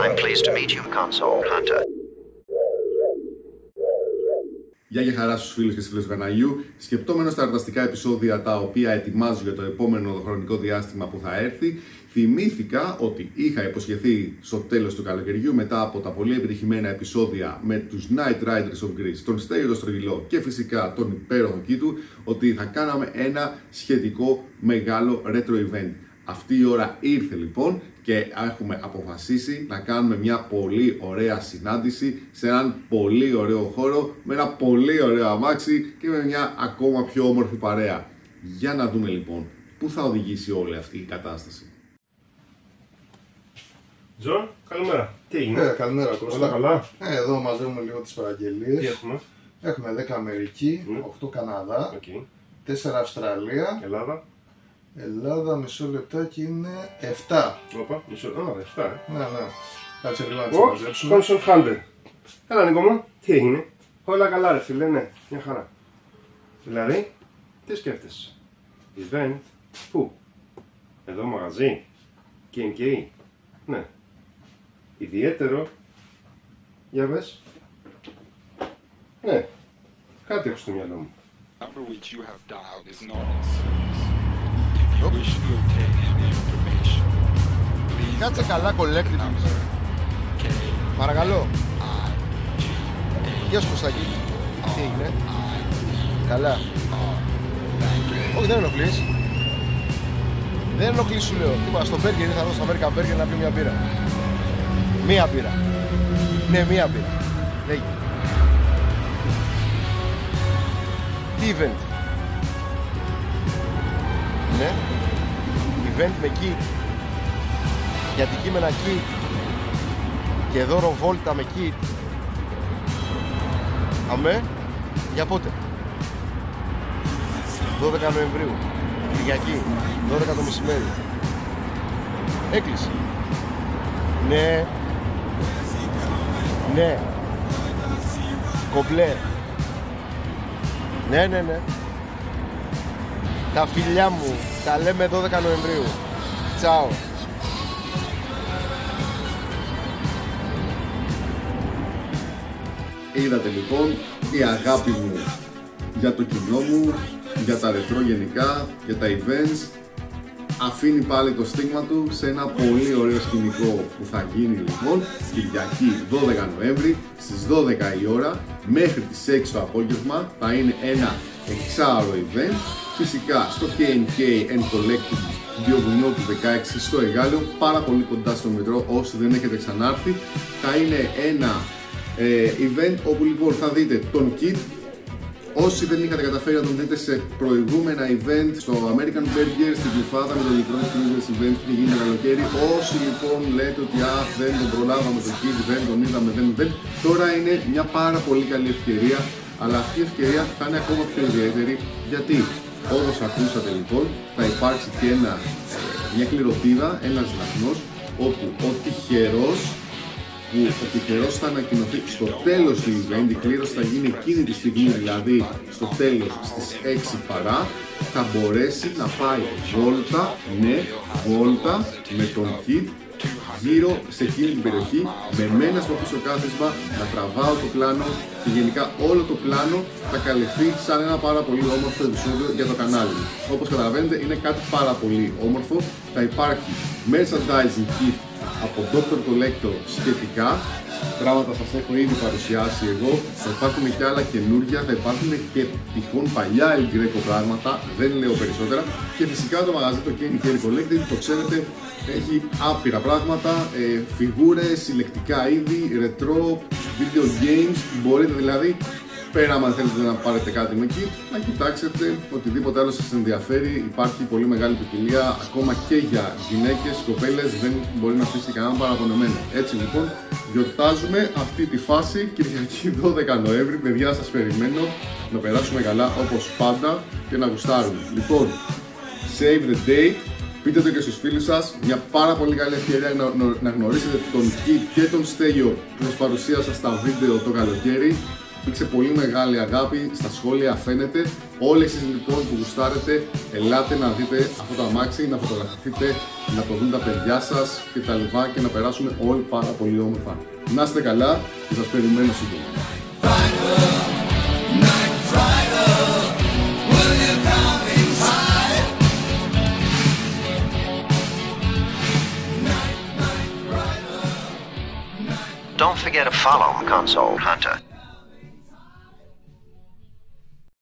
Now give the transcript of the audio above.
I'm pleased to meet you, Console Hunter. Γεια και χαρά στους φίλους και στις φίλες του καναλιού. Σκεπτόμενος τα εορταστικά επεισόδια τα οποία ετοιμάζω για το επόμενο χρονικό διάστημα που θα έρθει, θυμήθηκα ότι είχα υποσχεθεί στο τέλος του καλοκαιριού, μετά από τα πολύ επιτυχημένα επεισόδια με τους Night Riders of Greece, τον Στέριο το Στρογγυλό και φυσικά τον υπέροχο Κίτου, ότι θα κάναμε ένα σχετικό μεγάλο retro event. Αυτή η ώρα ήρθε λοιπόν και έχουμε αποφασίσει να κάνουμε μια πολύ ωραία συνάντηση σε έναν πολύ ωραίο χώρο, με ένα πολύ ωραίο αμάξι και με μια ακόμα πιο όμορφη παρέα. Για να δούμε λοιπόν πού θα οδηγήσει όλη αυτή η κατάσταση. Τζον, καλημέρα. Τι έγινε? Καλημέρα Κώστα. Όλα καλά? Εδώ μαζεύουμε λίγο τις παραγγελίες. Τι έχουμε? Έχουμε 10 Αμερική, 8 Καναδά, 4 Αυστραλία. Ελλάδα, μισό λεπτάκι είναι 7. Όπα, μισό λεπτάκι, 7. Ναι. Κάτσε λίγο να τις μαζέψουμε. Console Hunter. Έλα Νίκο μου, τι έγινε? Όλα καλά ρε φίλε, ναι, μια χαρά. Δηλαδή, τι σκέφτεσαι? Event, πού? Εδώ μαγαζί, K&K, ναι. Ιδιαίτερο, για πες. Ναι, κάτι έχω στο μυαλό μου. Κάτσε καλά collective. Παρακαλώ. Γεια σου Κωστάκη. Τι έγινε? Καλά. Όχι, δεν ενοχλείς. Δεν ενοχλείς σου λέω. Τι είπα, στο Burger ήρθα εδώ στο American Burger να πιω μια μπύρα. Μία μπύρα. Ναι, μία μπύρα. Λέγει. Τι event? Ναι. Event με kit. Για αντικείμενα kit. Και δώρο βόλτα με kit. Αμέ. Για πότε? 12 Νοεμβρίου. Κυριακή. 12 το μεσημέρι. Έκλεισε. Ναι. Ναι. Κομπλέ. Ναι. Τα φιλιά μου. Τα λέμε 12 Νοεμβρίου. Τσάω. Είδατε λοιπόν η αγάπη μου για το κοινό μου, για τα ρετρό γενικά, για τα events, αφήνει πάλι το στίγμα του σε ένα πολύ ωραίο σκηνικό που θα γίνει λοιπόν Κυριακή 12 Νοέμβρη στις 12 η ώρα μέχρι τις 6 το απόγευμα. Θα είναι ένα εξάωρο event, φυσικά στο K&K and Collective Διογουνιό του 16 στο Εγάλεο, πάρα πολύ κοντά στο μετρό. Όσοι δεν έχετε ξανάρθει, θα είναι ένα event όπου λοιπόν θα δείτε τον kit. Όσοι δεν είχατε καταφέρει να τον δείτε σε προηγούμενα event στο American Burger, στην Κλουφάδα με το Electronic Cruisers event που είχε γίνει το καλοκαίρι, όσοι λοιπόν λέτε ότι δεν τον προλάβαμε το kit, δεν τον είδαμε, δεν, τώρα είναι μια πάρα πολύ καλή ευκαιρία. Αλλά αυτή η ευκαιρία θα είναι ακόμα πιο ιδιαίτερη, γιατί όπως ακούσατε λοιπόν θα υπάρξει και μια κληροτίδα, ένας λαχνός, όπου ο τυχερός θα ανακοινωθεί στο τέλος του event. Η κλήρωση θα γίνει εκείνη τη στιγμή, δηλαδή στο τέλος στις 6 παρά. Θα μπορέσει να πάει βόλτα με τον kit γύρω σε εκείνη την περιοχή, με μένα στο πίσω κάθισμα, να τραβάω το πλάνο και γενικά όλο το πλάνο θα καλυφθεί σαν ένα πάρα πολύ όμορφο επεισόδιο για το κανάλι μου. Όπως καταλαβαίνετε είναι κάτι πάρα πολύ όμορφο. Θα υπάρχει merchandising kit από Dr. Collector σχετικά, πράγματα σας έχω ήδη παρουσιάσει εγώ. Θα υπάρχουν και άλλα καινούργια, θα υπάρχουν και τυχόν παλιά El Greco πράγματα, δεν λέω περισσότερα. Και φυσικά το μαγαζί το K&K Collective, το ξέρετε, έχει άπειρα πράγματα, φιγούρες, συλλεκτικά είδη, retro, video games. Μπορείτε δηλαδή, πέρα άμα θέλετε να πάρετε κάτι με εκεί, να κοιτάξετε οτιδήποτε άλλο σας ενδιαφέρει. Υπάρχει πολύ μεγάλη ποικιλία, ακόμα και για γυναίκες, κοπέλες, δεν μπορεί να αφήσει κανέναν παραπονεμένο. Έτσι λοιπόν, γιορτάζουμε αυτή τη φάση Κυριακή 12 Νοέμβρη. Παιδιά, σας περιμένω να περάσουμε καλά όπως πάντα και να γουστάρουμε. Λοιπόν, save the date. Πείτε το και στους φίλους σας, μια πάρα πολύ καλή ευκαιρία να γνωρίσετε τον Kit και τον Στέλιο που σας παρουσίασα στα βίντεο το καλοκαίρι. Υπήρξε πολύ μεγάλη αγάπη, στα σχόλια φαίνεται. Όλοι εσείς λοιπόν που γουστάρετε, ελάτε να δείτε αυτό το αμάξι, να φωτογραφηθείτε, να το δουν τα παιδιά σας κτλ. Και να περάσουμε όλοι πάρα πολύ όμορφα. Να είστε καλά και σας περιμένω σύντομα. Don't forget to follow Console Hunter.